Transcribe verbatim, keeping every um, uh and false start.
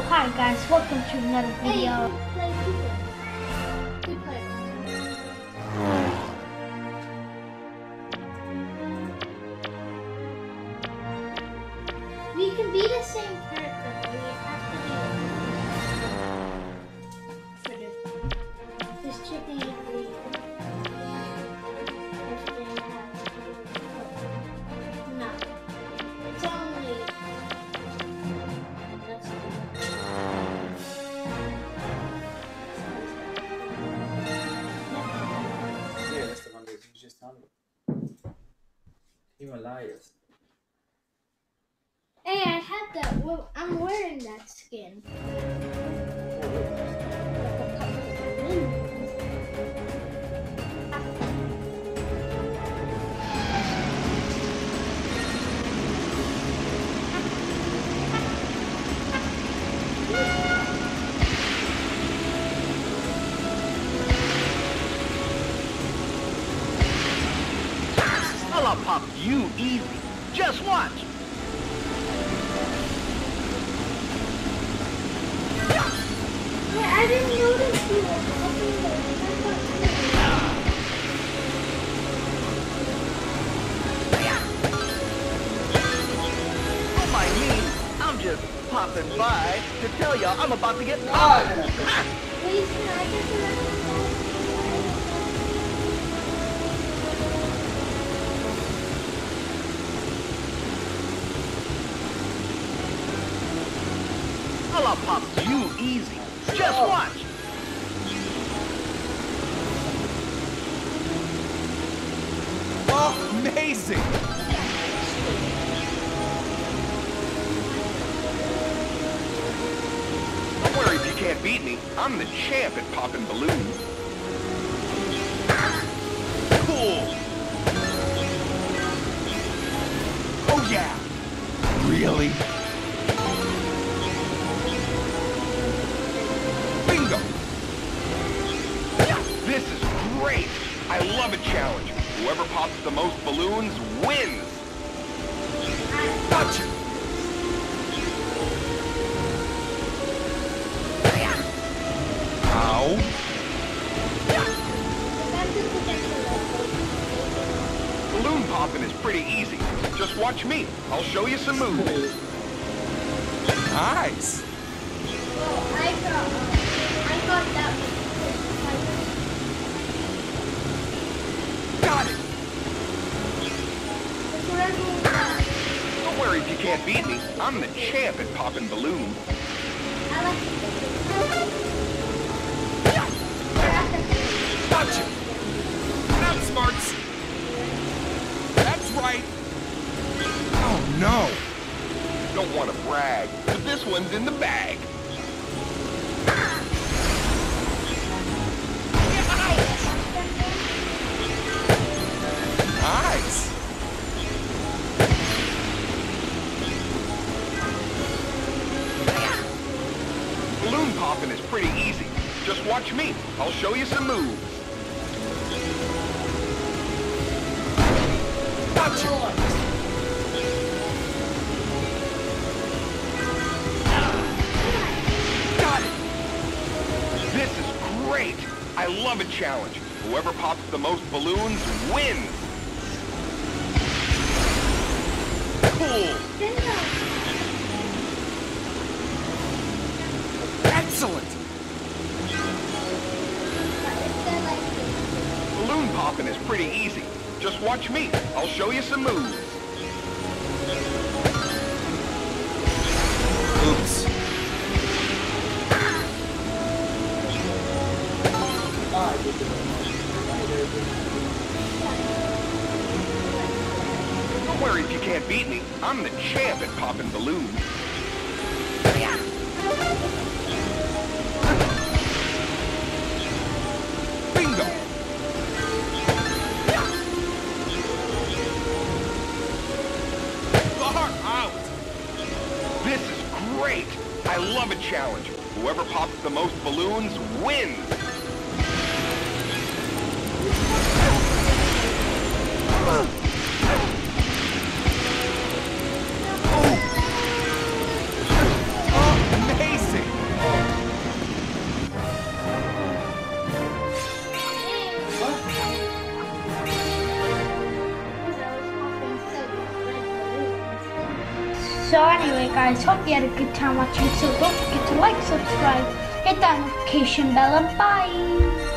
hi guys, welcome to another video. We can be the same character, but we have to be for this one. Just checking if we if they have no. It's only let's see. Yeah, that's the one that you just told me. Himalayas. Hey, I had that. Well, I'm wearing that skin. I'll pop you easy. Just watch. Yeah, I didn't notice you were popping the Don't mind me. I'm just popping by to tell y'all I'm about to get popped. Please, can I get the rest of I'll pop you easy. Just watch. Amazing! Don't worry if you can't beat me. I'm the champ at popping balloons. Cool. Oh yeah! Really? Bingo! This is great. I love a challenge. Whoever pops the most balloons wins. Gotcha! Ow! Balloon popping is pretty easy. Just watch me. I'll show you some moves. Nice! Well, I got, uh, I got that one. Got it! It's whatever we got. Don't worry if you can't beat me. I'm the champ at popping balloons. I like it. Gotcha! That smarts! That's right! Oh no! Don't want to brag, but this one's in the bag. Nice! Balloon popping is pretty easy. Just watch me. I'll show you some moves. Gotcha! Got it! This is great. I love a challenge. Whoever pops the most balloons wins. Cool. Excellent! Balloon popping is pretty easy. Just watch me. I'll show you some moves. Oops. Don't worry if you can't beat me. I'm the champ at popping balloons. Bingo! Far out! This is great. I love a challenge. Whoever pops the most balloons wins. Amazing! So anyway guys, hope you had a good time watching. So don't forget to like, subscribe, hit that notification bell, and bye.